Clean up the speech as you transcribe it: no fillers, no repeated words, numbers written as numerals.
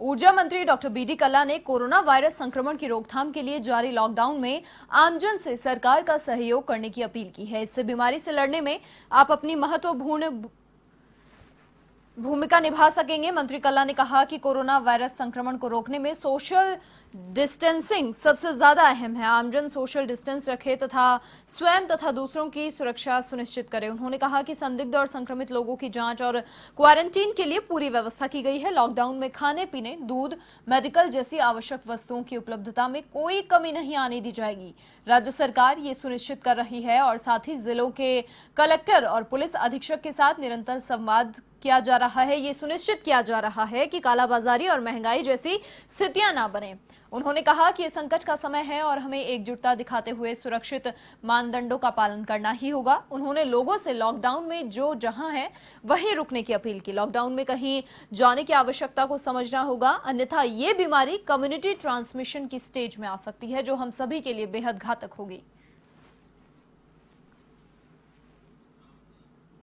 ऊर्जा मंत्री doctor BD कल्ला ने कोरोना वायरस संक्रमण की रोकथाम के लिए जारी लॉकडाउन में आमजन से सरकार का सहयोग करने की अपील की है। इससे बीमारी से लड़ने में आप अपनी महत्वपूर्ण भूमिका निभा सकेंगे। मंत्री कल्ला ने कहा कि कोरोना वायरस संक्रमण को रोकने में सोशल डिस्टेंसिंग सबसे ज्यादा अहम है। आमजन सोशल डिस्टेंस रखे तथा स्वयं तथा दूसरों की सुरक्षा सुनिश्चित करें। उन्होंने कहा कि संदिग्ध और संक्रमित लोगों की जांच और क्वारंटीन के लिए पूरी व्यवस्था की गई है। लॉकडाउन में खाने पीने, दूध, मेडिकल जैसी आवश्यक वस्तुओं की उपलब्धता में कोई कमी नहीं आने दी जाएगी। राज्य सरकार ये सुनिश्चित कर रही है और साथ ही जिलों के कलेक्टर और पुलिस अधीक्षक के साथ निरंतर संवाद किया जा रहा है। ये सुनिश्चित किया जा रहा है कि कालाबाजारी और महंगाई जैसी स्थितियां ना बने। उन्होंने कहा कि ये संकट का समय है और हमें एकजुटता दिखाते हुए सुरक्षित मानदंडों का पालन करना ही होगा। उन्होंने लोगों से लॉकडाउन में जो जहां है वहीं रुकने की अपील की। लॉकडाउन में कहीं जाने की आवश्यकता को समझना होगा, अन्यथा ये बीमारी कम्युनिटी ट्रांसमिशन की स्टेज में आ सकती है, जो हम सभी के लिए बेहद घातक होगी।